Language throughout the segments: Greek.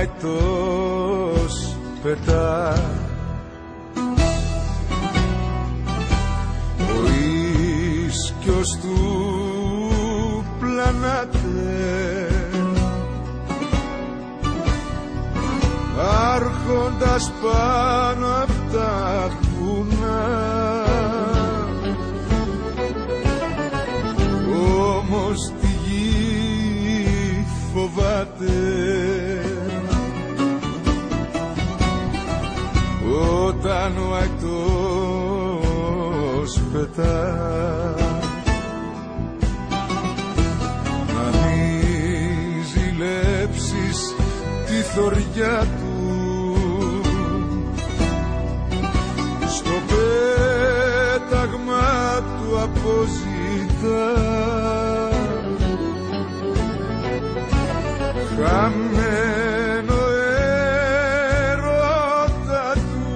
αητός πετά. Ο ίσκιος του πλανάται, άρχοντας πάνω απ' τα βουνά. Όμως τη γη φοβάται όταν ο αητός πετά. Να μην ζηλέψεις τη θωριά του, στο πέταγμα του αποζητά. Χαμένο έρωτα του,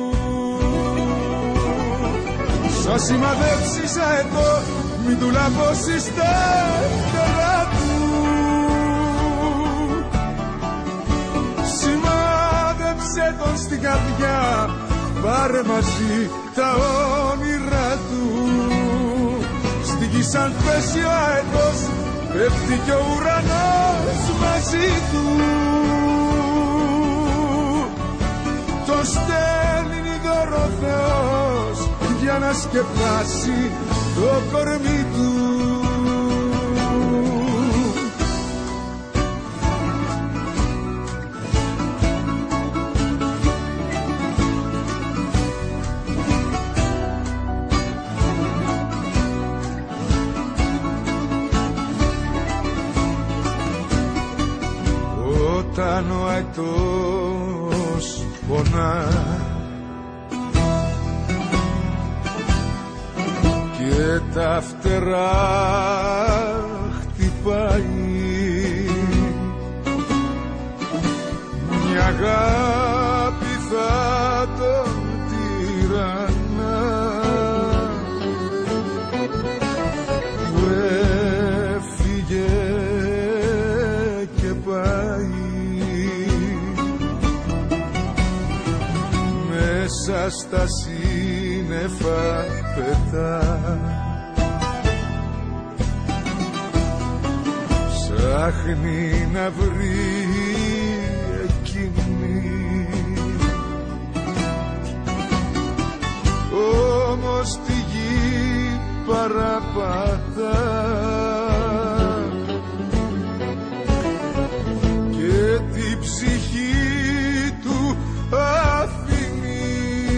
σαν σημαδέψεις αετό, μην του λαβώσεις τα φτερά του. Σημάδεψε τον στην καρδιά, πάρε μαζί τα όνειρά του. Στη γη σαν πέσει ο αετός, πέφτει κι ο ουρανός μαζί του. Το στέλνει δώρο ο Θεός για να σκεπάσει το κορμί του. Όταν ο αητός πονά και τα φτερά χτυπάει, μια αγάπη θα τον τυραννά, που έφυγε και πάει. Μέσα στα σύννεφα πετά, ψάχνει να βρει εκείνη, όμως τη γη παραπατά και την ψυχή του αφήνει.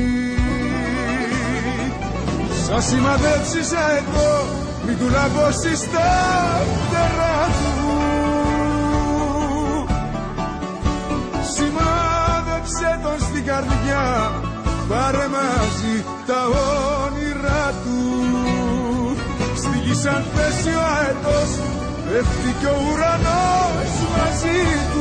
Σαν σημαδέψεις αετό, μην του λαβώσεις τα φτερά του. Σημάδεψε τον στην καρδιά, πάρε μαζί τα όνειρά του. Στη γη σαν πέσει ο αετός, πέφτει κι ο ουρανός μαζί του.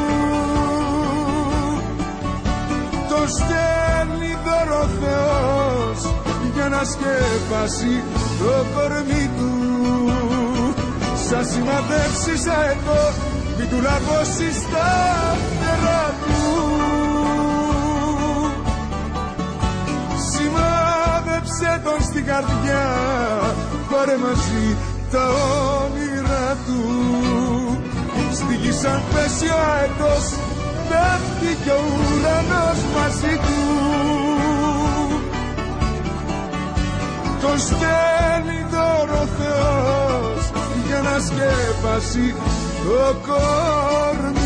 Το στέλνει δώρο ο Θεός για να σκεπάσει το κορμί του. Σαν σημαδέψεις αετό, μην του λαβώσεις τα φτερά του. Σημάδεψε τον στην καρδιά, πάρε μαζί τα όνειρά του. Στη γη σαν πέσει ο αετός, πέφτει κι ο ουρανός μαζί του. Τον στέλνει δώρο ο Θεός για να σκεπάσει το κορμί